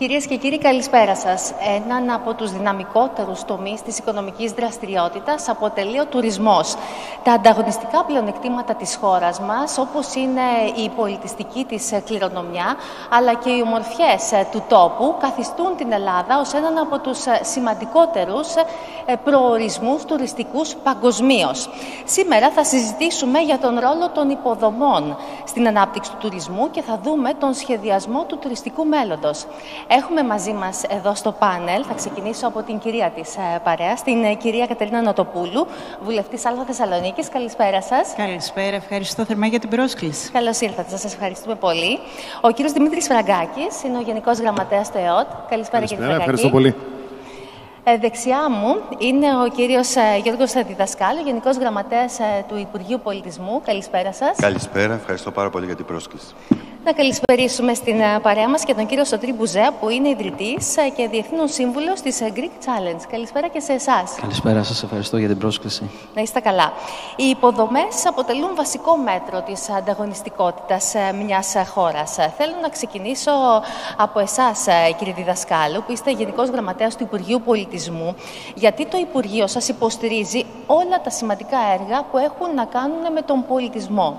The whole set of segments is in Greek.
Κυρίες και κύριοι, καλησπέρα σας. Έναν από τους δυναμικότερους τομείς της οικονομικής δραστηριότητας αποτελεί ο τουρισμός. Τα ανταγωνιστικά πλεονεκτήματα της χώρας μας, όπως είναι η πολιτιστική της κληρονομιά, αλλά και οι ομορφιές του τόπου, καθιστούν την Ελλάδα ως έναν από τους σημαντικότερους προορισμούς τουριστικούς παγκοσμίως. Σήμερα θα συζητήσουμε για τον ρόλο των υποδομών στην ανάπτυξη του τουρισμού και θα δούμε τον σχεδιασμό του τουριστικού μέλλοντος. Έχουμε μαζί μας εδώ στο πάνελ, θα ξεκινήσω από την κυρία της παρέας, την κυρία Κατερίνα Νοτοπούλου, βουλευτής Α Θεσσαλονίκης. Καλησπέρα σας. Καλησπέρα, ευχαριστώ θερμά για την πρόσκληση. Καλώς ήρθατε, σας ευχαριστούμε πολύ. Ο κύριος Δημήτρης Φραγκάκης είναι ο Γενικός Γραμματέας του ΕΟΤ. Καλησπέρα κύριε Φραγκάκη. Ευχαριστώ πολύ. Δεξιά μου είναι ο κύριος Γιώργος Διδασκάλου, Γενικός Γραμματέας του Υπουργείου Πολιτισμού. Καλησπέρα σας. Καλησπέρα, ευχαριστώ πάρα πολύ για την πρόσκληση. Να καλησπερίσουμε στην παρέα μας και τον κύριο Σωτήρη Μπουζέα, που είναι ιδρυτής και διευθύνων σύμβουλος της Greek Challenge. Καλησπέρα και σε εσάς. Καλησπέρα, σας ευχαριστώ για την πρόσκληση. Να είστε καλά. Οι υποδομές αποτελούν βασικό μέτρο της ανταγωνιστικότητας μιας χώρας. Θέλω να ξεκινήσω από εσάς, κύριε Διδασκάλου, που είστε Γενικός Γραμματέας του Υπουργείου Πολιτισμού, γιατί το Υπουργείο σας υποστηρίζει όλα τα σημαντικά έργα που έχουν να κάνουν με τον πολιτισμό.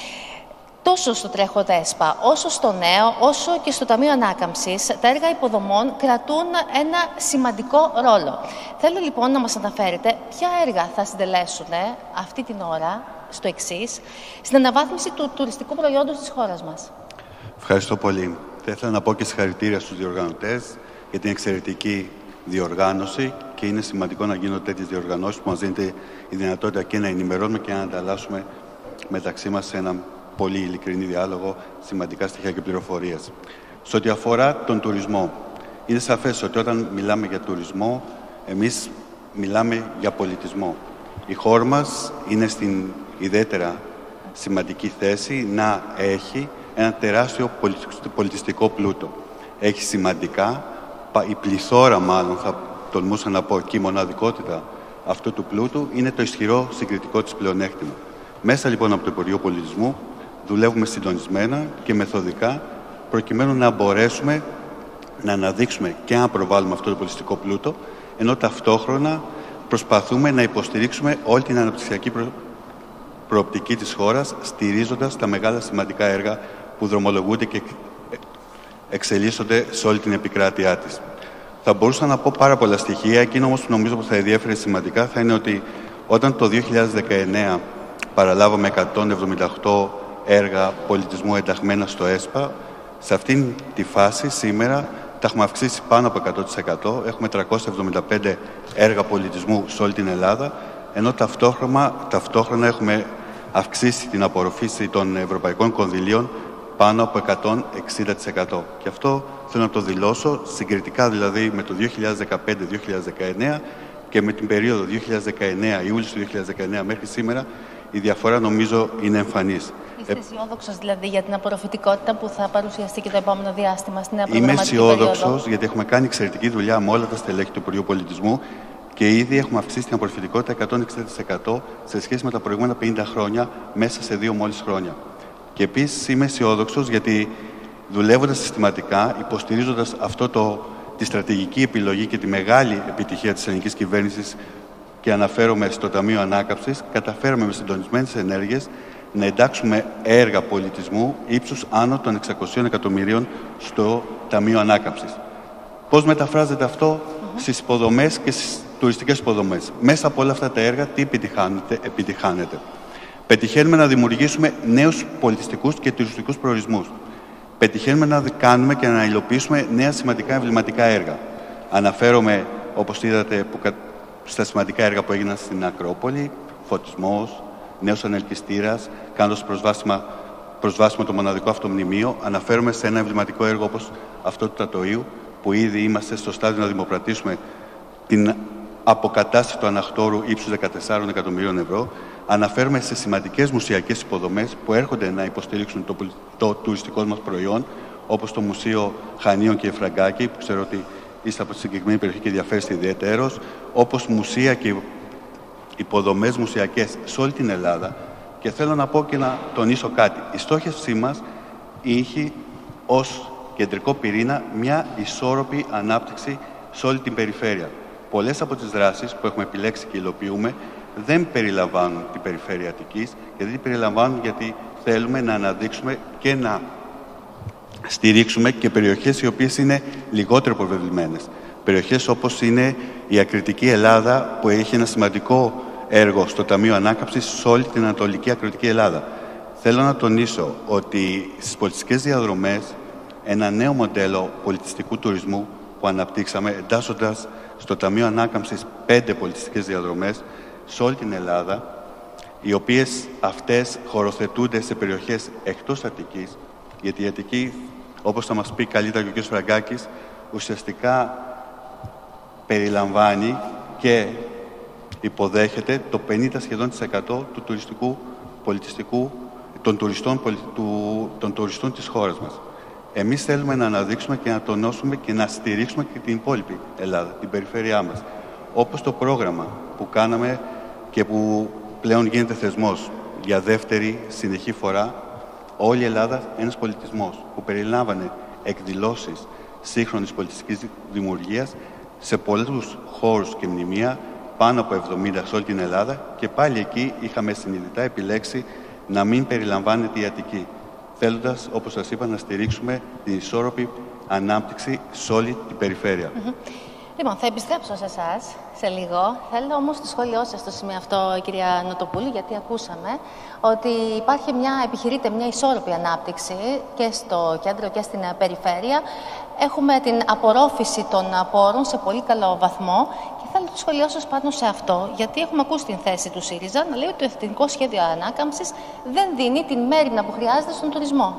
Τόσο στο τρέχοντα ΕΣΠΑ, όσο στο νέο, όσο και στο Ταμείο Ανάκαμψης, τα έργα υποδομών κρατούν ένα σημαντικό ρόλο. Θέλω λοιπόν να μας αναφέρετε ποια έργα θα συντελέσουν αυτή την ώρα, στο εξής, στην αναβάθμιση του τουριστικού προϊόντος της χώρας μας. Ευχαριστώ πολύ. Θα ήθελα να πω και συγχαρητήρια στους διοργανωτές για την εξαιρετική διοργάνωση και είναι σημαντικό να γίνονται τέτοιες διοργανώσεις που μας δίνεται η δυνατότητα και να ενημερώνουμε και να ανταλλάσσουμε μεταξύ μας σε ένα πολύ ειλικρινή διάλογο, σημαντικά στοιχεία και πληροφορίες. Σε ό,τι αφορά τον τουρισμό, είναι σαφές ότι όταν μιλάμε για τουρισμό, εμείς μιλάμε για πολιτισμό. Η χώρα μας είναι στην ιδιαίτερα σημαντική θέση να έχει ένα τεράστιο πολιτιστικό πλούτο. Έχει σημαντικά, η πληθώρα μάλλον θα τολμούσα να πω και η μοναδικότητα αυτού του πλούτου είναι το ισχυρό συγκριτικό της πλεονέκτημα. Μέσα λοιπόν από το Υπουργείο Πολιτισμού δουλεύουμε συντονισμένα και μεθοδικά προκειμένου να μπορέσουμε να αναδείξουμε και να προβάλλουμε αυτό το πολιτιστικό πλούτο, ενώ ταυτόχρονα προσπαθούμε να υποστηρίξουμε όλη την αναπτυξιακή προοπτική της χώρας, στηρίζοντας τα μεγάλα σημαντικά έργα που δρομολογούνται και εξελίσσονται σε όλη την επικράτειά της. Θα μπορούσα να πω πάρα πολλά στοιχεία, εκείνο όμως που νομίζω που θα ενδιέφερε σημαντικά θα είναι ότι όταν το 2019 παραλάβαμε 178 έργα πολιτισμού ενταγμένα στο ΕΣΠΑ. Σε αυτήν τη φάση σήμερα τα έχουμε αυξήσει πάνω από 100%. Έχουμε 375 έργα πολιτισμού σε όλη την Ελλάδα, ενώ ταυτόχρονα έχουμε αυξήσει την απορροφήση των ευρωπαϊκών κονδυλίων πάνω από 160%. Και αυτό θέλω να το δηλώσω συγκριτικά δηλαδή με το 2015-2019 και με την περίοδο 2019, Ιούλιο του 2019 μέχρι σήμερα, η διαφορά νομίζω είναι εμφανής. Είστε αισιόδοξος δηλαδή για την απορροφητικότητα που θα παρουσιαστεί και το επόμενο διάστημα στην νέα προγραμματική περίοδο? Είμαι αισιόδοξος γιατί έχουμε κάνει εξαιρετική δουλειά με όλα τα στελέχη του Υπουργείου Πολιτισμού και ήδη έχουμε αυξήσει την απορροφητικότητα 160% σε σχέση με τα προηγούμενα 50 χρόνια μέσα σε 2 μόλις χρόνια. Και επίσης είμαι αισιόδοξος γιατί δουλεύοντας συστηματικά, υποστηρίζοντας τη στρατηγική επιλογή και τη μεγάλη επιτυχία της ελληνικής κυβέρνησης και αναφέρομαι στο Ταμείο Ανάκαμψης, καταφέραμε με συντονισμένες ενέργειες να εντάξουμε έργα πολιτισμού ύψους άνω των 600 εκατομμυρίων στο Ταμείο Ανάκαμψης. Πώς μεταφράζεται αυτό στις υποδομές και στις τουριστικές υποδομές? Μέσα από όλα αυτά τα έργα τι επιτυχάνεται? Πετυχαίνουμε να δημιουργήσουμε νέους πολιτιστικούς και τουριστικούς προορισμούς. Πετυχαίνουμε να κάνουμε και να υλοποιήσουμε νέα σημαντικά εμβληματικά έργα. Αναφέρομαι, όπως είδατε, στα σημαντικά έργα που έγιναν στην Ακρόπολη, φωτισμός, νέος ανελκυστήρας, κάνοντας προσβάσιμο το μοναδικό αυτό μνημείο. Αναφέρομαι σε ένα εμβληματικό έργο όπως αυτό του Τατοΐου, που ήδη είμαστε στο στάδιο να δημοπρατήσουμε την αποκατάσταση του αναχτώρου ύψους 14 εκατομμυρίων ευρώ. Αναφέρομαι σε σημαντικές μουσιακές υποδομές που έρχονται να υποστηρίξουν το τουριστικό μας προϊόν, όπως το Μουσείο Χανίων και Φραγκάκη, που ξέρω ότι είστε από τη συγκεκριμένη περιοχή και ενδιαφέρεστε ιδιαιτέρως, όπως μουσεία και υποδομές μουσιακές σε όλη την Ελλάδα. Και θέλω να πω και να τονίσω κάτι. Η στόχευσή μας είχε ως κεντρικό πυρήνα μια ισόρροπη ανάπτυξη σε όλη την περιφέρεια. Πολλές από τις δράσεις που έχουμε επιλέξει και υλοποιούμε δεν περιλαμβάνουν την περιφέρεια Αττικής και δεν την περιλαμβάνουν γιατί θέλουμε να αναδείξουμε και να στηρίξουμε και περιοχές οι οποίες είναι λιγότερο προβεβλημένες. Περιοχές όπως είναι η Ακριτική Ελλάδα, που έχει ένα σημαντικό έργο στο Ταμείο Ανάκαμψης σε όλη την Ανατολική Ακριτική Ελλάδα. Θέλω να τονίσω ότι στις πολιτιστικές διαδρομές ένα νέο μοντέλο πολιτιστικού τουρισμού που αναπτύξαμε, εντάσσοντας στο Ταμείο Ανάκαμψης 5 πολιτιστικές διαδρομές σε όλη την Ελλάδα, οι οποίες αυτές χωροθετούνται σε περιοχές εκτός Αττικής, γιατί η Αττική, όπως θα μας πει καλύτερα και ο κ. Φραγκάκης, ουσιαστικά περιλαμβάνει και υποδέχεται το 50% σχεδόν του τουριστικού πολιτιστικού των τουριστών της χώρας μας. Εμείς θέλουμε να αναδείξουμε και να τονώσουμε και να στηρίξουμε και την υπόλοιπη Ελλάδα, την περιφέρειά μας. Όπως το πρόγραμμα που κάναμε και που πλέον γίνεται θεσμός για δεύτερη συνεχή φορά, όλη η Ελλάδα ένας πολιτισμός, που περιλάμβανε εκδηλώσεις σύγχρονης πολιτιστικής δημιουργίας σε πολλούς χώρους και μνημεία, πάνω από 70 σε όλη την Ελλάδα, και πάλι εκεί είχαμε συνειδητά επιλέξει να μην περιλαμβάνεται η Αττική, θέλοντας, όπως σας είπα, να στηρίξουμε την ισόρροπη ανάπτυξη σε όλη την περιφέρεια. Λοιπόν, θα επιστρέψω σε εσάς σε λίγο. Θέλω όμως το σχόλιο σας στο σημείο αυτό, κυρία Νοτοπούλου, γιατί ακούσαμε ότι επιχειρείται μια ισόρροπη ανάπτυξη και στο κέντρο και στην περιφέρεια. Έχουμε την απορρόφηση των πόρων σε πολύ καλό βαθμό και θέλω το σχόλιο σας πάνω σε αυτό, γιατί έχουμε ακούσει την θέση του ΣΥΡΙΖΑ να λέει ότι το Εθνικό Σχέδιο Ανάκαμψης δεν δίνει την μέριμνα που χρειάζεται στον τουρισμό.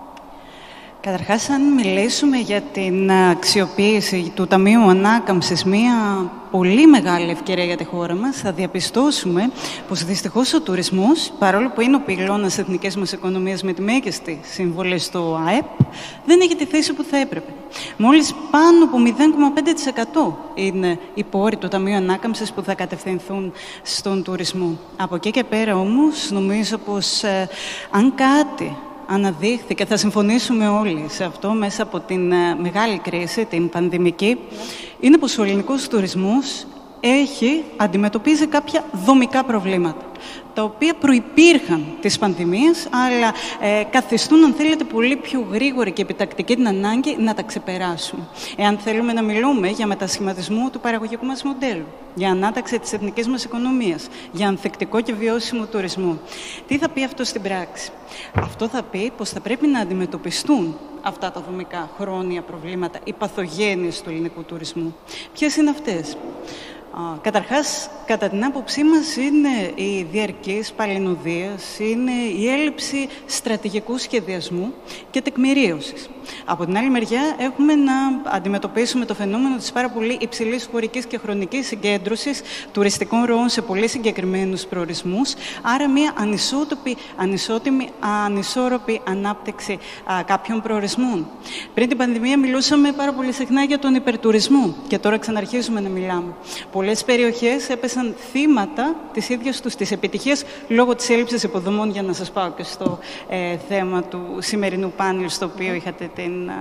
Καταρχάς, αν μιλήσουμε για την αξιοποίηση του Ταμείου Ανάκαμψης, μια πολύ μεγάλη ευκαιρία για τη χώρα μας, θα διαπιστώσουμε πως δυστυχώς ο τουρισμός, παρόλο που είναι ο πυλώνας εθνικής μας οικονομίας με τη μέγιστη συμβολή στο ΑΕΠ, δεν έχει τη θέση που θα έπρεπε. Μόλις πάνω από 0,5% είναι οι πόροι του Ταμείου Ανάκαμψης που θα κατευθυνθούν στον τουρισμό. Από εκεί και πέρα όμως, νομίζω πως αν κάτι αναδείχθη, και θα συμφωνήσουμε όλοι σε αυτό μέσα από την μεγάλη κρίση, την πανδημική, είναι πως ο ελληνικός τουρισμός αντιμετωπίζει κάποια δομικά προβλήματα, τα οποία προϋπήρχαν της πανδημίας, αλλά καθιστούν, αν θέλετε, πολύ πιο γρήγορη και επιτακτική την ανάγκη να τα ξεπεράσουμε. Εάν θέλουμε να μιλούμε για μετασχηματισμό του παραγωγικού μας μοντέλου, για ανάταξη της εθνικής μας οικονομίας, για ανθεκτικό και βιώσιμο τουρισμό. Τι θα πει αυτό στην πράξη? Αυτό θα πει πως θα πρέπει να αντιμετωπιστούν αυτά τα δομικά χρόνια προβλήματα, οι παθογένειες του ελληνικού τουρισμού. Ποιες είναι αυτές? Καταρχάς, κατά την άποψή μας, είναι η διαρκής παλινοδίας, είναι η έλλειψη στρατηγικού σχεδιασμού και τεκμηρίωσης. Από την άλλη μεριά, έχουμε να αντιμετωπίσουμε το φαινόμενο της πάρα πολύ υψηλής χωρικής και χρονικής συγκέντρωσης τουριστικών ροών σε πολύ συγκεκριμένους προορισμούς, άρα μια ανισόρροπη ανάπτυξη κάποιων προορισμών. Πριν την πανδημία μιλούσαμε πάρα πολύ συχνά για τον υπερτουρισμό και τώρα ξαναρχίζουμε να μιλάμε. Πολλές περιοχές έπεσαν θύματα της ίδιας τους της επιτυχίας λόγω της έλλειψης υποδομών, για να σας πάω και στο θέμα του σημερινού πάνελ, στο οποίο είχατε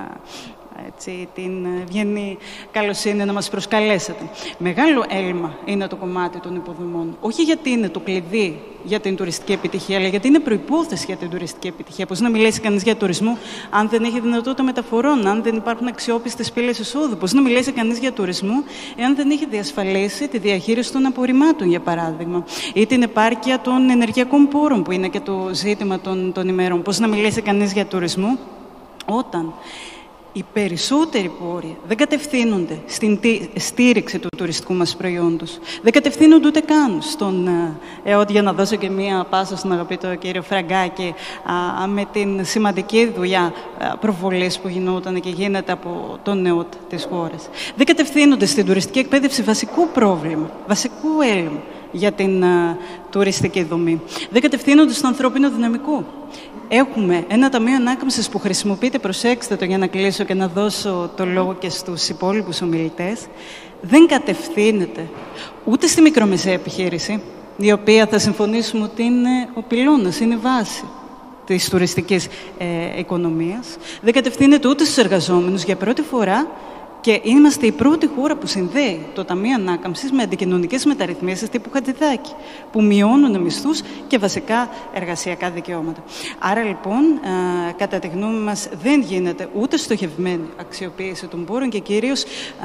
την ευγενή καλοσύνη να μας προσκαλέσετε. Μεγάλο έλλειμμα είναι το κομμάτι των υποδομών. Όχι γιατί είναι το κλειδί για την τουριστική επιτυχία, αλλά γιατί είναι προϋπόθεση για την τουριστική επιτυχία. Πώς να μιλήσει κανείς για τουρισμό αν δεν έχει δυνατότητα μεταφορών, αν δεν υπάρχουν αξιόπιστες πύλες εισόδου? Πώς να μιλήσει κανείς για τουρισμό εάν δεν έχει διασφαλίσει τη διαχείριση των απορριμμάτων, για παράδειγμα, ή την επάρκεια των ενεργειακών πόρων, που είναι και το ζήτημα των ημερών? Πώς να μιλήσει κανείς για τουρισμό όταν οι περισσότεροι πόροι δεν κατευθύνονται στην στήριξη του τουριστικού μας προϊόντος, δεν κατευθύνονται ούτε καν στον ΕΟΤ, για να δώσω και μία πάσα στον αγαπητό κύριο Φραγκάκη, με την σημαντική δουλειά προβολής που γινόταν και γίνεται από τον ΕΟΤ της χώρας. Δεν κατευθύνονται στην τουριστική εκπαίδευση, βασικού πρόβλημα, βασικού έλλειμμα για την τουριστική δομή. Δεν κατευθύνονται στο ανθρώπινο δυναμικό. Έχουμε ένα Ταμείο Ανάκαμψης που χρησιμοποιείται, προσέξτε το για να κλείσω και να δώσω το λόγο και στους υπόλοιπους ομιλητές, δεν κατευθύνεται ούτε στη μικρομεσαία επιχείρηση, η οποία θα συμφωνήσουμε ότι είναι ο πυλώνας, είναι η βάση της τουριστικής οικονομίας. Δεν κατευθύνεται ούτε στους εργαζόμενους για πρώτη φορά και είμαστε η πρώτη χώρα που συνδέει το Ταμείο Ανάκαμψης με αντικοινωνικές μεταρρυθμίσεις τύπου Χατζηδάκη, που μειώνουν μισθούς και βασικά εργασιακά δικαιώματα. Άρα, λοιπόν, κατά τη γνώμη μας, δεν γίνεται ούτε στοχευμένη αξιοποίηση των πόρων και κυρίως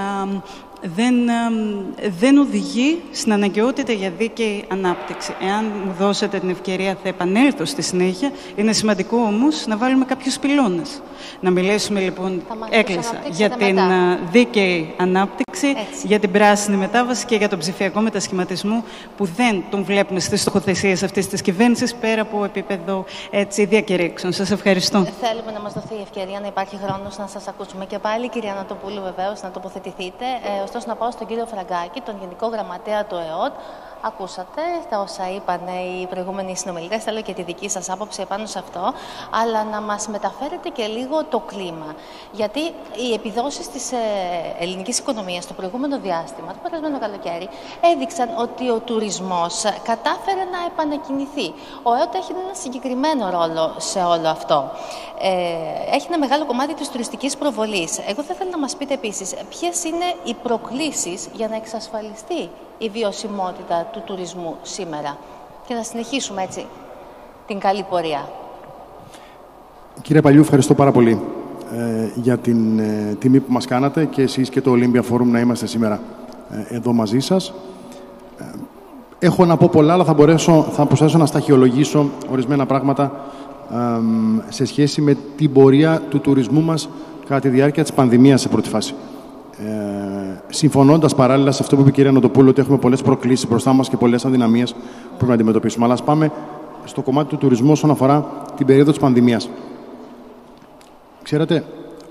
δεν οδηγεί στην αναγκαιότητα για δίκαιη ανάπτυξη. Εάν μου δώσετε την ευκαιρία, θα επανέλθω στη συνέχεια. Είναι σημαντικό όμως να βάλουμε κάποιους πυλώνες. Να μιλήσουμε λοιπόν, έκλεισα, για την δίκαιη ανάπτυξη, για την πράσινη μετάβαση και για τον ψηφιακό μετασχηματισμό, που δεν τον βλέπουμε στις στοχοθεσίες αυτής της κυβέρνησης πέρα από επίπεδο διακηρύξεων. Σας ευχαριστώ. Θέλουμε να μας δοθεί η ευκαιρία να υπάρχει χρόνος να σας ακούσουμε και πάλι, κυρία Νοτοπούλου, βεβαίως, να τοποθετηθείτε. Ωστόσο, να πάω στον κύριο Φραγκάκη, τον Γενικό Γραμματέα του ΕΟΤ. Ακούσατε τα όσα είπαν οι προηγούμενοι συνομιλητές, θέλω και τη δική σας άποψη επάνω σε αυτό, αλλά να μας μεταφέρετε και λίγο το κλίμα. Γιατί οι επιδόσεις της ελληνικής οικονομίας το προηγούμενο διάστημα, το περασμένο καλοκαίρι, έδειξαν ότι ο τουρισμός κατάφερε να επανακινηθεί. Ο ΕΟΤ έχει ένα συγκεκριμένο ρόλο σε όλο αυτό. Έχει ένα μεγάλο κομμάτι της τουριστικής προβολής. Εγώ θα ήθελα να μας πείτε επίσης ποιες είναι οι προκλήσεις για να εξασφαλιστεί η βιωσιμότητα του τουρισμού σήμερα και να συνεχίσουμε έτσι την καλή πορεία. Κύριε Πaliou, ευχαριστώ πάρα πολύ για την τιμή που μας κάνατε και εσείς και το Olympia Forum να είμαστε σήμερα εδώ μαζί σας. Έχω να πω πολλά, αλλά θα προσθέσω να σταχυολογήσω ορισμένα πράγματα σε σχέση με την πορεία του τουρισμού μας κατά τη διάρκεια της πανδημίας σε πρώτη φάση. Συμφωνώντας παράλληλα σε αυτό που είπε η κυρία Νοτοπούλου, ότι έχουμε πολλές προκλήσεις μπροστά μας και πολλές αδυναμίες που πρέπει να αντιμετωπίσουμε. Αλλά ας πάμε στο κομμάτι του τουρισμού όσον αφορά την περίοδο της πανδημίας. Ξέρετε,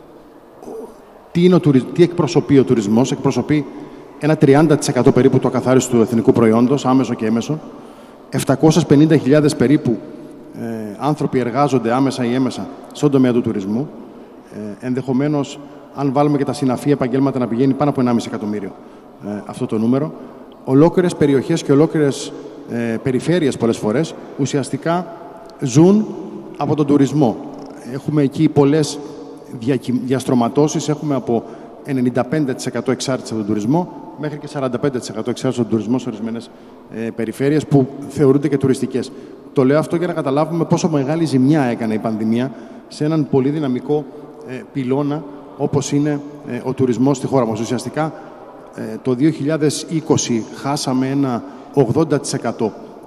τι εκπροσωπεί ο τουρισμός? Εκπροσωπεί ένα 30% περίπου του ακαθάριστου εθνικού προϊόντος, άμεσο και έμεσο. 750.000 περίπου άνθρωποι εργάζονται άμεσα ή έμεσα στον τομέα του τουρισμού. Ενδεχομένως, αν βάλουμε και τα συναφή επαγγέλματα, να πηγαίνει πάνω από 1,5 εκατομμύριο αυτό το νούμερο. Ολόκληρες περιοχές και ολόκληρες περιφέρειες πολλές φορές ουσιαστικά ζουν από τον τουρισμό. Έχουμε εκεί πολλές διαστρωματώσεις. Έχουμε από 95% εξάρτηση από τον τουρισμό μέχρι και 45% εξάρτηση από τον τουρισμό σε ορισμένες περιφέρειες που θεωρούνται και τουριστικές. Το λέω αυτό για να καταλάβουμε πόσο μεγάλη ζημιά έκανε η πανδημία σε έναν πολύ δυναμικό πυλώνα όπως είναι ο τουρισμός στη χώρα μας. Ουσιαστικά το 2020 χάσαμε ένα 80%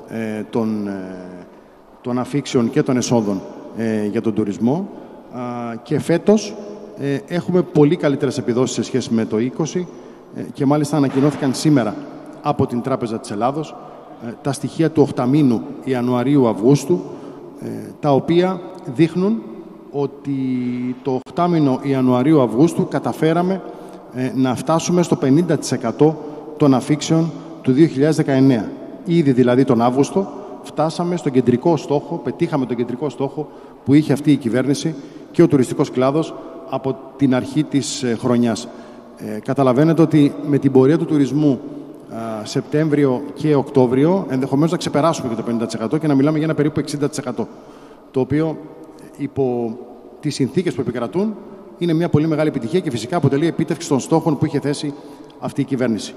των αφίξεων και των εσόδων για τον τουρισμό και φέτος έχουμε πολύ καλύτερες επιδόσεις σε σχέση με το 2020 και μάλιστα ανακοινώθηκαν σήμερα από την Τράπεζα της Ελλάδος τα στοιχεία του 8 μήνου Ιανουαρίου-Αυγούστου, τα οποία δείχνουν ότι το 8μηνο Ιανουαρίου-Αυγούστου καταφέραμε να φτάσουμε στο 50% των αφίξεων του 2019. Ήδη δηλαδή τον Αύγουστο φτάσαμε στον κεντρικό στόχο, πετύχαμε τον κεντρικό στόχο που είχε αυτή η κυβέρνηση και ο τουριστικός κλάδος από την αρχή της χρονιάς. Καταλαβαίνετε ότι με την πορεία του τουρισμού Σεπτέμβριο και Οκτώβριο ενδεχομένως να ξεπεράσουμε και το 50% και να μιλάμε για ένα περίπου 60%. Το οποίο υπό τις συνθήκες που επικρατούν είναι μια πολύ μεγάλη επιτυχία και φυσικά αποτελεί επίτευξη των στόχων που είχε θέσει αυτή η κυβέρνηση.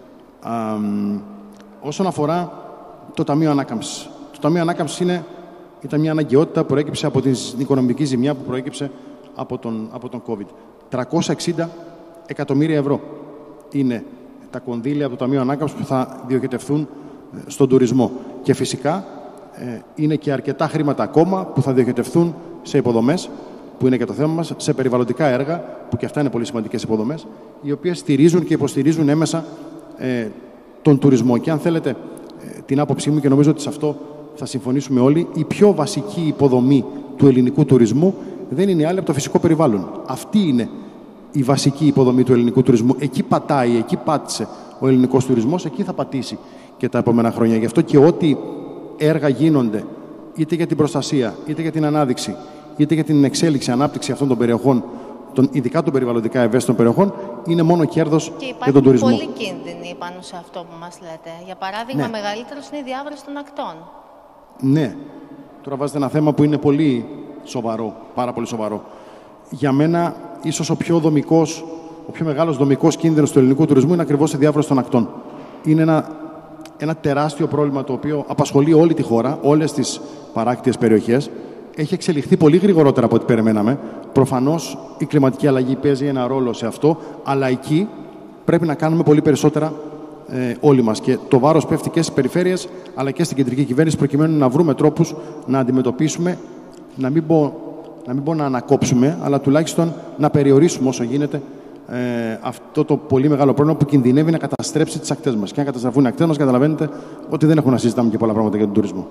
Όσον αφορά το Ταμείο Ανάκαμψης. Το Ταμείο Ανάκαμψης ήταν μια αναγκαιότητα που προέκυψε από την οικονομική ζημιά που προέκυψε από τον COVID. 360 εκατομμύρια ευρώ είναι τα κονδύλια από το Ταμείο Ανάκαμψης που θα διοχετευθούν στον τουρισμό. Και φυσικά είναι και αρκετά χρήματα ακόμα που θα διοχετευθούν σε υποδομές, που είναι και το θέμα μας, σε περιβαλλοντικά έργα, που και αυτά είναι πολύ σημαντικές υποδομές, οι οποίες στηρίζουν και υποστηρίζουν έμεσα τον τουρισμό. Και αν θέλετε την άποψή μου, και νομίζω ότι σε αυτό θα συμφωνήσουμε όλοι, η πιο βασική υποδομή του ελληνικού τουρισμού δεν είναι άλλη από το φυσικό περιβάλλον. Αυτή είναι η βασική υποδομή του ελληνικού τουρισμού. Εκεί πατάει, εκεί πάτησε ο ελληνικός τουρισμός, εκεί θα πατήσει και τα επόμενα χρόνια. Γι' αυτό και ό,τι έργα γίνονται, είτε για την προστασία, είτε για την ανάδειξη, είτε για την εξέλιξη, ανάπτυξη αυτών των περιοχών, ειδικά των περιβαλλοντικά ευαίσθητων περιοχών, είναι μόνο κέρδος για τον τουρισμό. Και υπάρχουν πολλοί κίνδυνοι πάνω σε αυτό που μας λέτε. Για παράδειγμα, μεγαλύτερος είναι η διάβρωση των ακτών. Ναι. Τώρα βάζετε ένα θέμα που είναι πολύ σοβαρό, πάρα πολύ σοβαρό. Για μένα, ίσως ο πιο μεγάλος δομικός κίνδυνος του ελληνικού τουρισμού είναι ακριβώς η διάβρωση των ακτών. Είναι ένα τεράστιο πρόβλημα το οποίο απασχολεί όλη τη χώρα, όλες τις παράκτιες περιοχές. Έχει εξελιχθεί πολύ γρηγορότερα από ό,τι περιμέναμε. Προφανώς η κλιματική αλλαγή παίζει ένα ρόλο σε αυτό, αλλά εκεί πρέπει να κάνουμε πολύ περισσότερα όλοι μας. Και το βάρος πέφτει και στις περιφέρειες, αλλά και στην κεντρική κυβέρνηση, προκειμένου να βρούμε τρόπους να αντιμετωπίσουμε, να μην πω να ανακόψουμε, αλλά τουλάχιστον να περιορίσουμε όσο γίνεται αυτό το πολύ μεγάλο πρόβλημα που κινδυνεύει να καταστρέψει τις ακτές μας. Και αν καταστραφούν οι ακτές μας, καταλαβαίνετε ότι δεν έχουμε να συζητάμε και πολλά πράγματα για τον τουρισμό.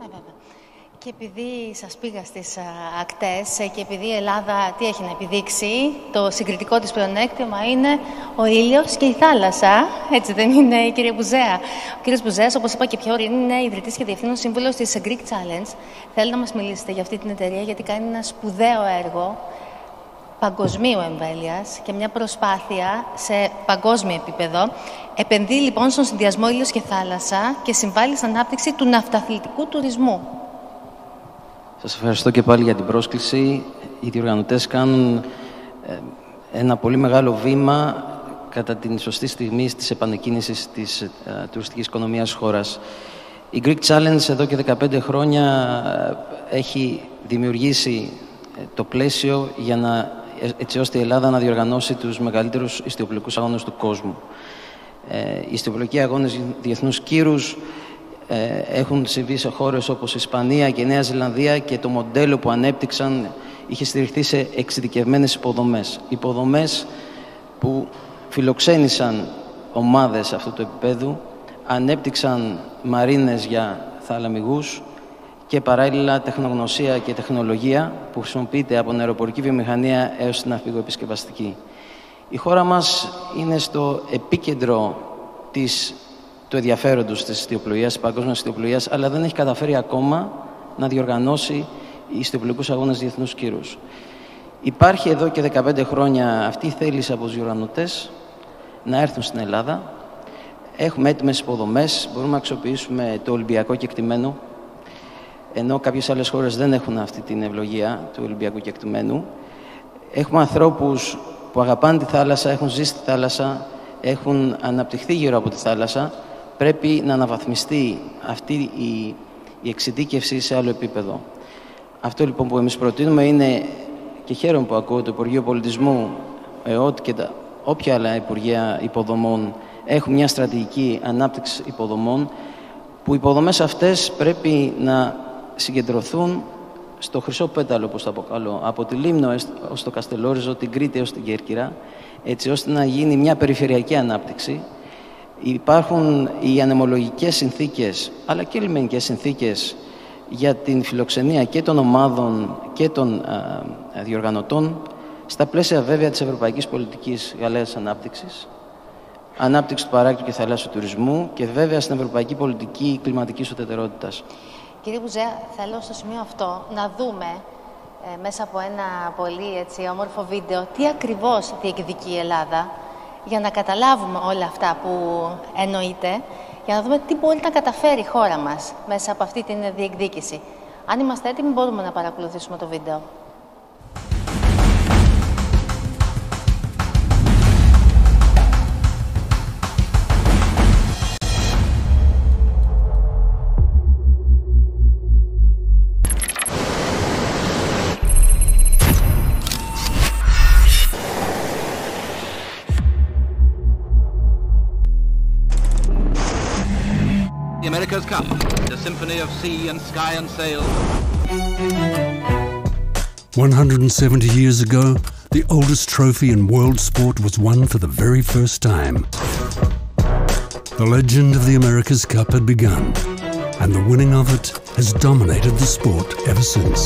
Και επειδή σας πήγα στις ακτές και επειδή η Ελλάδα τι έχει να επιδείξει, το συγκριτικό της πλεονέκτημα είναι ο ήλιος και η θάλασσα. Έτσι δεν είναι, κύριε Μπουζέα? Ο κύριος Μπουζέας, όπως είπα και πιο πριν, είναι ιδρυτής και διευθύνων σύμβουλος της Greek Challenge. Θέλω να μας μιλήσετε για αυτή την εταιρεία, γιατί κάνει ένα σπουδαίο έργο παγκοσμίου εμβέλειας και μια προσπάθεια σε παγκόσμιο επίπεδο. Επενδύει λοιπόν στον συνδυασμό ήλιος και θάλασσα και συμβάλλει στην ανάπτυξη του ναυταθλητικού τουρισμού. Σας ευχαριστώ και πάλι για την πρόσκληση. Οι διοργανωτές κάνουν ένα πολύ μεγάλο βήμα κατά την σωστή στιγμή της επανεκκίνησης της τουριστικής οικονομίας χώρας. Η Greek Challenge εδώ και 15 χρόνια έχει δημιουργήσει το πλαίσιο έτσι ώστε η Ελλάδα να διοργανώσει τους μεγαλύτερους ιστιοπλοϊκούς αγώνες του κόσμου. Οι ιστιοπλοϊκοί αγώνες διεθνούς κύρους έχουν συμβεί σε χώρες όπως η Ισπανία και η Νέα Ζηλανδία και το μοντέλο που ανέπτυξαν είχε στηριχθεί σε εξειδικευμένες υποδομές. Υποδομές που φιλοξένησαν ομάδες αυτού του επίπεδου, ανέπτυξαν μαρίνες για θαλαμιγούς και παράλληλα τεχνογνωσία και τεχνολογία που χρησιμοποιείται από την αεροπορική βιομηχανία έως την ναυπηγοεπισκευαστική. Η χώρα μας είναι στο επίκεντρο του ενδιαφέροντος της ιστιοπλοείας, της παγκόσμιας ιστιοπλοείας, αλλά δεν έχει καταφέρει ακόμα να διοργανώσει ιστιοπλοϊκούς αγώνες διεθνούς κύρους. Υπάρχει εδώ και 15 χρόνια αυτή η θέληση από τους διοργανωτές να έρθουν στην Ελλάδα. Έχουμε έτοιμες υποδομές, μπορούμε να αξιοποιήσουμε το Ολυμπιακό κεκτημένο, ενώ κάποιες άλλες χώρες δεν έχουν αυτή την ευλογία του Ολυμπιακού κεκτημένου. Έχουμε ανθρώπους που αγαπάνε τη θάλασσα, έχουν ζήσει τη θάλασσα, έχουν αναπτυχθεί γύρω από τη θάλασσα. Πρέπει να αναβαθμιστεί αυτή η εξειδίκευση σε άλλο επίπεδο. Αυτό λοιπόν που εμείς προτείνουμε είναι, και χαίρομαι που ακούω, το Υπουργείο Πολιτισμού, ΕΟΤ και όποια άλλα Υπουργεία Υποδομών έχουν μια στρατηγική ανάπτυξη υποδομών, που οι υποδομές αυτές πρέπει να συγκεντρωθούν στο χρυσό πέταλο, όπως το αποκαλώ, από τη Λίμνο ως το Καστελόριζο, την Κρήτη ως την Κέρκυρα, έτσι ώστε να γίνει μια περιφερειακή ανάπτυξη. Υπάρχουν οι ανεμολογικές συνθήκες, αλλά και οι λιμενικές συνθήκες για την φιλοξενία και των ομάδων και των διοργανωτών, στα πλαίσια βέβαια της ευρωπαϊκής πολιτικής γαλάζιας ανάπτυξης, ανάπτυξη του παράκτου και θαλάσσιου τουρισμού και βέβαια στην ευρωπαϊκή πολιτική κλιματικής ουδετερότητας. Κύριε Μπουζέα, θέλω στο σημείο αυτό να δούμε μέσα από ένα πολύ όμορφο βίντεο τι ακριβώς διεκδικεί η Ελλάδα, για να καταλάβουμε όλα αυτά που εννοείται, για να δούμε τι μπορεί να καταφέρει η χώρα μας μέσα από αυτή την διεκδίκηση. Αν είμαστε έτοιμοι, μπορούμε να παρακολουθήσουμε το βίντεο. The America's Cup, the symphony of sea and sky and sail. 170 years ago, the oldest trophy in world sport was won for the very first time. The legend of the America's Cup had begun, and the winning of it has dominated the sport ever since.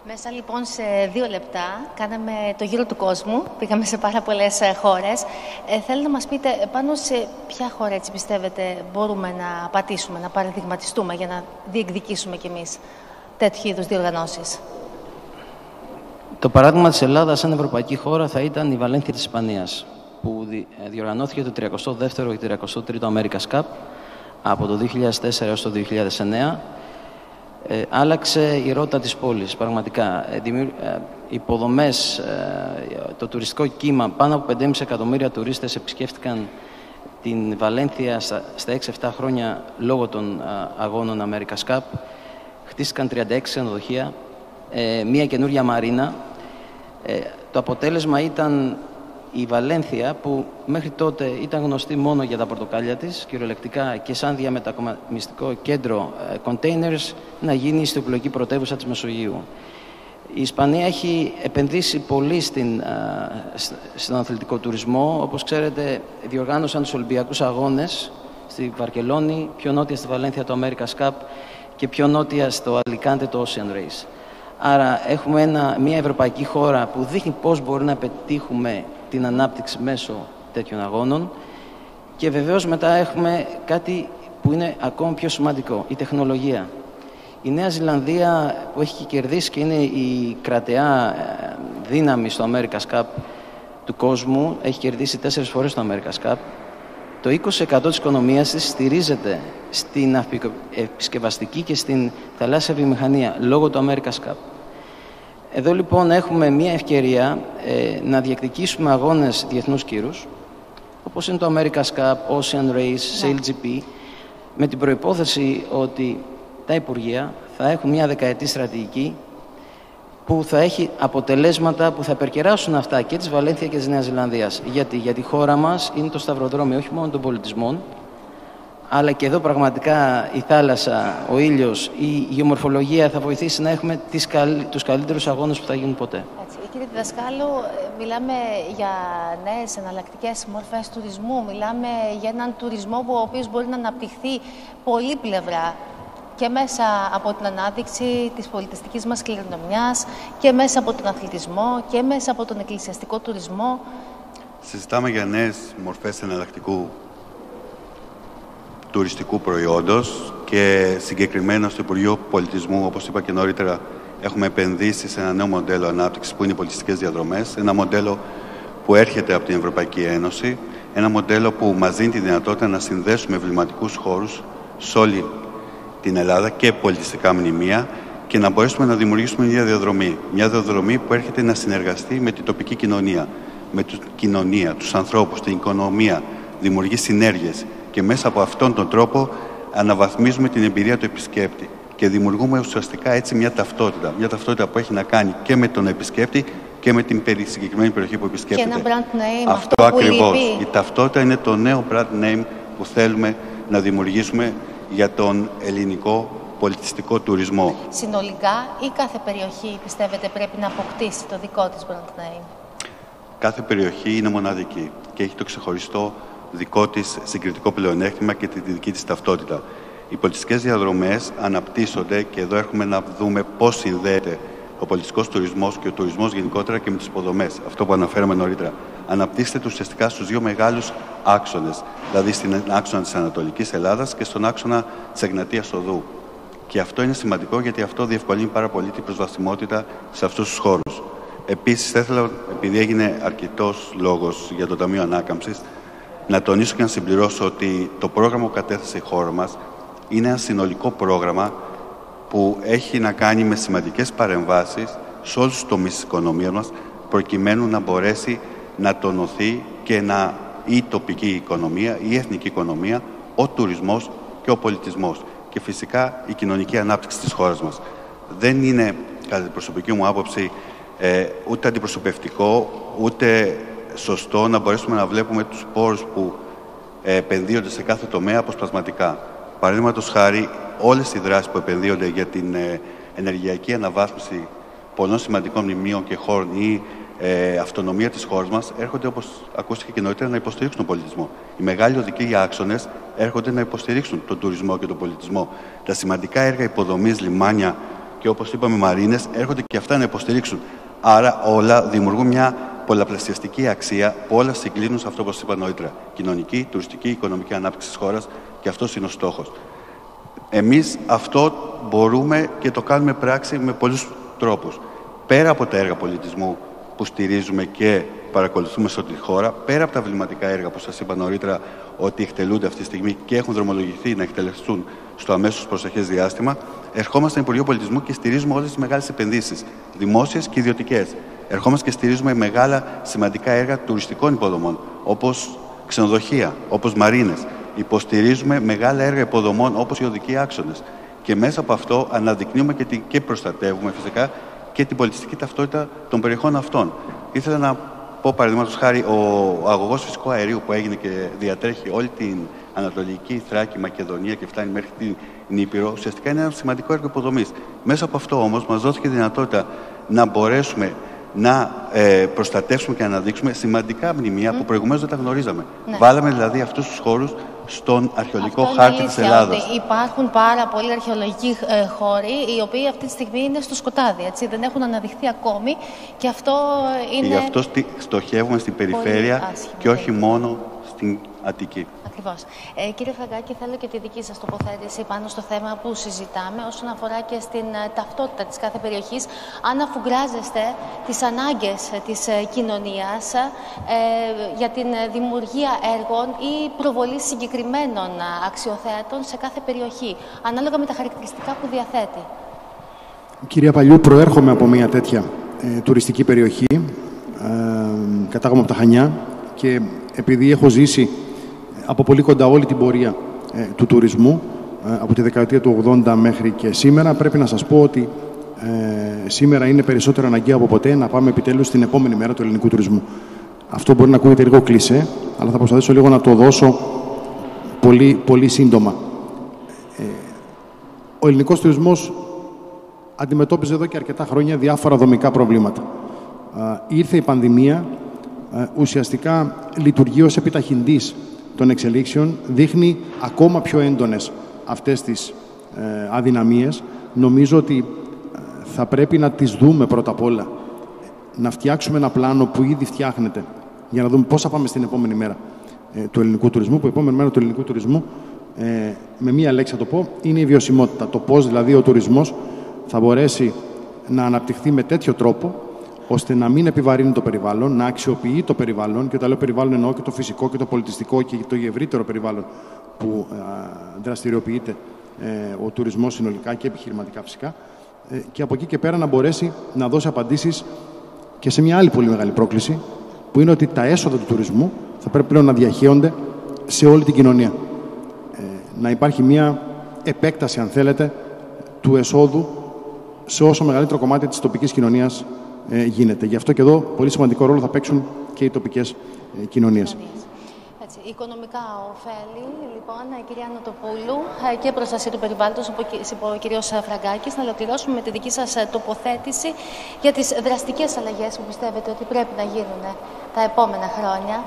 Μέσα λοιπόν σε 2 λεπτά κάναμε το γύρο του κόσμου, πήγαμε σε πάρα πολλές χώρες. Θέλω να μας πείτε πάνω σε ποια χώρα έτσι πιστεύετε μπορούμε να πατήσουμε, να παραδειγματιστούμε για να διεκδικήσουμε κι εμείς τέτοιου είδους διοργανώσεις. Το παράδειγμα της Ελλάδας σαν ευρωπαϊκή χώρα θα ήταν η Βαλένθια της Ισπανίας, που διοργανώθηκε το 32ο και 33ο America's Cup από το 2004 έως το 2009. Άλλαξε η ρότα της πόλης, πραγματικά. Υποδομές, το τουριστικό κύμα, πάνω από 5,5 εκατομμύρια τουρίστες επισκέφτηκαν την Βαλένθια στα 6-7 χρόνια λόγω των αγώνων America's Cup. Χτίστηκαν 36 ξενοδοχεία, μία καινούργια μαρίνα. Το αποτέλεσμα ήταν η Βαλένθια, που μέχρι τότε ήταν γνωστή μόνο για τα πορτοκάλια της, κυριολεκτικά και σαν διαμετακομιστικό κέντρο containers, να γίνει η ιστιοπλοϊκή πρωτεύουσα της Μεσογείου. Η Ισπανία έχει επενδύσει πολύ στον αθλητικό τουρισμό. Όπως ξέρετε, διοργάνωσαν τους Ολυμπιακούς Αγώνες στη Βαρκελόνη, πιο νότια στη Βαλένθια το America's Cup και πιο νότια στο Αλικάντε το Ocean Race. Άρα έχουμε μια ευρωπαϊκή χώρα που δείχνει πώς μπορεί να πετύχουμε την ανάπτυξη μέσω τέτοιων αγώνων, και βεβαίως μετά έχουμε κάτι που είναι ακόμα πιο σημαντικό, η τεχνολογία. Η Νέα Ζηλανδία, που έχει κερδίσει και είναι η κρατεά δύναμη στο America's Cup του κόσμου, έχει κερδίσει 4 φορές το America's Cup. Το 20% της οικονομίας της στηρίζεται στην επισκευαστική και στην θαλάσσια βιομηχανία λόγω του America's Cup. Εδώ λοιπόν έχουμε μια ευκαιρία να διεκδικήσουμε αγώνες διεθνούς κύρους, όπως είναι το America's Cup, Ocean Race, Sail GP, με την προϋπόθεση ότι τα Υπουργεία θα έχουν μια δεκαετή στρατηγική που θα έχει αποτελέσματα που θα υπερκεράσουν αυτά και της Βαλένθια και της Νέας Ζηλανδίας. Γιατί η χώρα μας είναι το σταυροδρόμι όχι μόνο των πολιτισμών, αλλά και εδώ πραγματικά η θάλασσα, ο ήλιος, η γεωμορφολογία θα βοηθήσει να έχουμε τους καλύτερους αγώνες που θα γίνουν ποτέ. Έτσι. Κύριε Διδασκάλου, μιλάμε για νέες εναλλακτικές μορφές τουρισμού, μιλάμε για έναν τουρισμό ο οποίος μπορεί να αναπτυχθεί πολύπλευρα και μέσα από την ανάδειξη της πολιτιστικής μας κληρονομιάς και μέσα από τον αθλητισμό και μέσα από τον εκκλησιαστικό τουρισμό. Συζητάμε για νέες μορφές εναλλακτικού τουριστικού προϊόντος και συγκεκριμένα στο Υπουργείο Πολιτισμού, όπως είπα και νωρίτερα, έχουμε επενδύσει σε ένα νέο μοντέλο ανάπτυξης που είναι οι πολιτιστικές διαδρομές, ένα μοντέλο που έρχεται από την Ευρωπαϊκή Ένωση, ένα μοντέλο που μας δίνει τη δυνατότητα να συνδέσουμε εμβληματικούς χώρους σε όλη την Ελλάδα και πολιτιστικά μνημεία και να μπορέσουμε να δημιουργήσουμε μια διαδρομή. Μια διαδρομή που έρχεται να συνεργαστεί με την τοπική κοινωνία, με την κοινωνία, τους ανθρώπους, την οικονομία, δημιουργεί συνέργειες και μέσα από αυτόν τον τρόπο αναβαθμίζουμε την εμπειρία του επισκέπτη και δημιουργούμε ουσιαστικά έτσι μια ταυτότητα. Μια ταυτότητα που έχει να κάνει και με τον επισκέπτη και με την συγκεκριμένη περιοχή που επισκέπτεται. Και ένα brand name, αυτό ακριβώς. Η ταυτότητα είναι το νέο brand name που θέλουμε να δημιουργήσουμε για τον ελληνικό πολιτιστικό τουρισμό. Συνολικά ή κάθε περιοχή πιστεύετε πρέπει να αποκτήσει το δικό της brand name? Κάθε περιοχή είναι μοναδική και έχει το ξεχωριστό δικό της συγκριτικό πλεονέκτημα και τη δική της ταυτότητα. Οι πολιτιστικές διαδρομές αναπτύσσονται και εδώ έχουμε να δούμε πώς συνδέεται ο πολιτιστικός τουρισμός και ο τουρισμός γενικότερα και με τις υποδομές. Αυτό που αναφέραμε νωρίτερα. Αναπτύσσεται ουσιαστικά στους 2 μεγάλους άξονες, δηλαδή στην άξονα της Ανατολικής Ελλάδας και στον άξονα της Εγνατίας Οδού. Και αυτό είναι σημαντικό γιατί αυτό διευκολύνει πάρα πολύ την προσβασιμότητα σε αυτούς τους χώρους. Επίσης, θα ήθελα, επειδή έγινε αρκετός λόγος για το Ταμείο Ανάκαμψης, να τονίσω και να συμπληρώσω ότι το πρόγραμμα που κατέθεσε η χώρα μας είναι ένα συνολικό πρόγραμμα που έχει να κάνει με σημαντικές παρεμβάσεις σε όλους τους τομείς της οικονομίας μας, προκειμένου να μπορέσει να τονωθεί και η τοπική οικονομία, η εθνική οικονομία, ο τουρισμός και ο πολιτισμός και φυσικά η κοινωνική ανάπτυξη της χώρας μας. Δεν είναι, κατά την προσωπική μου άποψη, ούτε αντιπροσωπευτικό, ούτε σωστό να μπορέσουμε να βλέπουμε τους πόρους που επενδύονται σε κάθε τομέα αποσπασματικά. Παραδείγματος χάρη, όλες οι δράσεις που επενδύονται για την ενεργειακή αναβάθμιση πολλών σημαντικών μνημείων και χώρων ή αυτονομία της χώρας μας έρχονται, όπως ακούστηκε και νωρίτερα, να υποστηρίξουν τον πολιτισμό. Οι μεγάλοι οδικοί άξονες έρχονται να υποστηρίξουν τον τουρισμό και τον πολιτισμό. Τα σημαντικά έργα υποδομής, λιμάνια και και όπως είπαμε οι μαρίνες έρχονται και αυτά να υποστηρίξουν. Άρα όλα δημιουργούν μια πολλαπλασιαστική αξία που όλα συγκλίνουν σε αυτό που σας είπα νωρίτερα. Κοινωνική, τουριστική, οικονομική ανάπτυξη της χώρας και αυτός είναι ο στόχος. Εμείς αυτό μπορούμε και το κάνουμε πράξη με πολλούς τρόπους. Πέρα από τα έργα πολιτισμού που στηρίζουμε και παρακολουθούμε σε όλη τη χώρα, πέρα από τα βληματικά έργα που σας είπα νωρίτερα ότι εκτελούνται αυτή τη στιγμή και έχουν δρομολογηθεί να εκτελεστούν στο αμέσως προσεχές διάστημα, ερχόμαστε στο Υπουργείο Πολιτισμού και στηρίζουμε όλες τις μεγάλες επενδύσεις, δημόσιες και ιδιωτικές. Ερχόμαστε και στηρίζουμε μεγάλα σημαντικά έργα τουριστικών υποδομών, όπως ξενοδοχεία, όπως μαρίνες. Υποστηρίζουμε μεγάλα έργα υποδομών, όπως οι οδικοί άξονες. Και μέσα από αυτό αναδεικνύουμε και προστατεύουμε φυσικά και την πολιτιστική ταυτότητα των περιοχών αυτών. Ήθελα να πω, παραδείγματος χάρη, ο αγωγός φυσικού αερίου που έγινε και διατρέχει όλη την Ανατολική Θράκη, Μακεδονία και φτάνει μέχρι την Ήπειρο, ουσιαστικά είναι ένα σημαντικό έργο υποδομής. Μέσα από αυτό όμως μας δόθηκε δυνατότητα να μπορέσουμε να προστατεύσουμε και να αναδείξουμε σημαντικά μνημεία που προηγουμένως δεν τα γνωρίζαμε. Ναι. Βάλαμε δηλαδή αυτούς τους χώρους στον αρχαιολογικό χάρτη της Ελλάδας. Ότι υπάρχουν πάρα πολλοί αρχαιολογικοί χώροι, οι οποίοι αυτή τη στιγμή είναι στο σκοτάδι, έτσι, δεν έχουν αναδειχθεί ακόμη και αυτό είναι... Και γι' αυτό στοχεύουμε στην περιφέρεια και όχι μόνο στην Αττική. Ακριβώς. Κύριε Φραγκάκη, θέλω και τη δική σας τοποθέτηση πάνω στο θέμα που συζητάμε όσον αφορά και στην ταυτότητα της κάθε περιοχής. Αν αφουγκράζεστε τις ανάγκες της κοινωνίας για την δημιουργία έργων ή προβολή συγκεκριμένων αξιοθέατων σε κάθε περιοχή, ανάλογα με τα χαρακτηριστικά που διαθέτει. Κυρία Παλιού, προέρχομαι από μια τέτοια τουριστική περιοχή. Κατάγομαι από τα Χανιά και επειδή έχω ζήσει από πολύ κοντά όλη την πορεία του τουρισμού, από τη δεκαετία του 80 μέχρι και σήμερα, πρέπει να σας πω ότι σήμερα είναι περισσότερο αναγκαίο από ποτέ να πάμε επιτέλους στην επόμενη μέρα του ελληνικού τουρισμού. Αυτό μπορεί να ακούγεται λίγο κλισέ, αλλά θα προσπαθήσω λίγο να το δώσω πολύ, πολύ σύντομα. Ο ελληνικός τουρισμός αντιμετώπιζε εδώ και αρκετά χρόνια διάφορα δομικά προβλήματα. Ήρθε η πανδημία, ουσιαστικά λειτουργεί ως επιταχυντής των εξελίξεων, δείχνει ακόμα πιο έντονες αυτές τις αδυναμίες. Νομίζω ότι θα πρέπει να τις δούμε πρώτα απ' όλα. Να φτιάξουμε ένα πλάνο που ήδη φτιάχνεται για να δούμε πώς θα πάμε στην επόμενη μέρα του ελληνικού τουρισμού. Που η επόμενη μέρα του ελληνικού τουρισμού, με μία λέξη θα το πω, είναι η βιωσιμότητα. Το πώς δηλαδή ο τουρισμός θα μπορέσει να αναπτυχθεί με τέτοιο τρόπο ώστε να μην επιβαρύνει το περιβάλλον, να αξιοποιεί το περιβάλλον, και όταν λέω περιβάλλον εννοώ και το φυσικό και το πολιτιστικό και το ευρύτερο περιβάλλον που δραστηριοποιείται ο τουρισμός συνολικά και επιχειρηματικά φυσικά, και από εκεί και πέρα να μπορέσει να δώσει απαντήσεις και σε μια άλλη πολύ μεγάλη πρόκληση, που είναι ότι τα έσοδα του τουρισμού θα πρέπει πλέον να διαχέονται σε όλη την κοινωνία. Να υπάρχει μια επέκταση, αν θέλετε, του εσόδου σε όσο μεγαλύτερο κομμάτι της τοπικής κοινωνίας γίνεται. Γι' αυτό και εδώ πολύ σημαντικό ρόλο θα παίξουν και οι τοπικές κοινωνίες. Έτσι, οικονομικά ωφέλη, λοιπόν, κυρία Νοτοπούλου, και προστασία του περιβάλλοντος, είπε ο κύριος Φραγκάκης. Να ολοκληρώσουμε με τη δική σας τοποθέτηση για τις δραστικές αλλαγές που πιστεύετε ότι πρέπει να γίνουν τα επόμενα χρόνια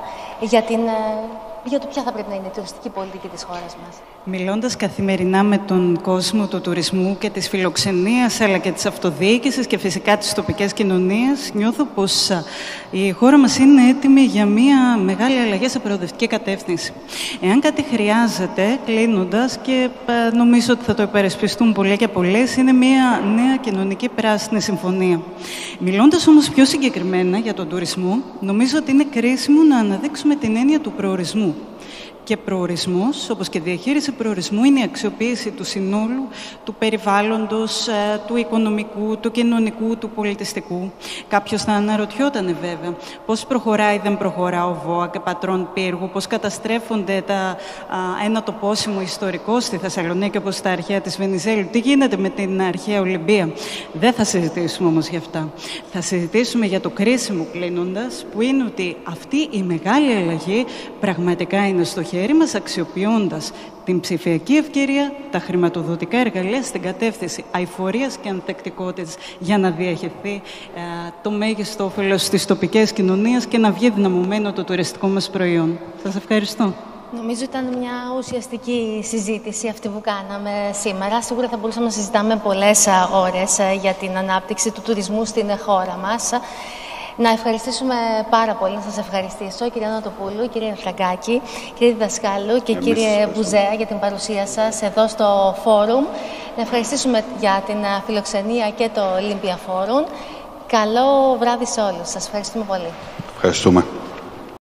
για το ποια θα πρέπει να είναι η τουριστική πολιτική της χώρας μας. Μιλώντας καθημερινά με τον κόσμο του τουρισμού και της φιλοξενίας, αλλά και της αυτοδιοίκησης και φυσικά της τοπικής κοινωνίας, νιώθω πως η χώρα μας είναι έτοιμη για μια μεγάλη αλλαγή σε προοδευτική κατεύθυνση. Εάν κάτι χρειάζεται, κλείνοντας, και νομίζω ότι θα το υπερασπιστούν πολλοί και πολλές, είναι μια νέα κοινωνική πράσινη συμφωνία. Μιλώντας όμως πιο συγκεκριμένα για τον τουρισμό, νομίζω ότι είναι κρίσιμο να αναδείξουμε την έννοια του προορισμού. Και προορισμός, όπως και διαχείριση προορισμού, είναι η αξιοποίηση του συνόλου, του περιβάλλοντος, του οικονομικού, του κοινωνικού, του πολιτιστικού. Κάποιος θα αναρωτιόταν βέβαια πώς προχωράει, δεν προχωρά ο ΒΟΑ και πατρών πύργου, πώς καταστρέφονται ένα τοπόσιμο ιστορικό στη Θεσσαλονίκη, όπως τα αρχαία της Βενιζέλου, τι γίνεται με την αρχαία Ολυμπία. Δεν θα συζητήσουμε όμως για αυτά. Θα συζητήσουμε για το κρίσιμο, κλείνοντας, που είναι ότι αυτή η μεγάλη αλλαγή πραγματικά είναι στο χέρι μας, αξιοποιώντας την ψηφιακή ευκαιρία, τα χρηματοδοτικά εργαλεία στην κατεύθυνση αειφορίας και ανθεκτικότητας, για να διαχειριστεί το μέγιστο όφελος στις τοπικές κοινωνίες και να βγει δυναμωμένο το τουριστικό μας προϊόν. Σας ευχαριστώ. Νομίζω ήταν μια ουσιαστική συζήτηση αυτή που κάναμε σήμερα. Σίγουρα θα μπορούσαμε να συζητάμε πολλές ώρες για την ανάπτυξη του τουρισμού στην χώρα μας. Να ευχαριστήσουμε πάρα πολύ, να σας ευχαριστήσω, κυρία Νοτοπούλου, κύριε Φραγκάκη, κύριε Διδασκάλου και κύριε Μπουζέα για την παρουσία σας εδώ στο φόρουμ. Να ευχαριστήσουμε για την φιλοξενία και το Olympia Forum. Καλό βράδυ σε όλους. Σας ευχαριστούμε πολύ. Ευχαριστούμε.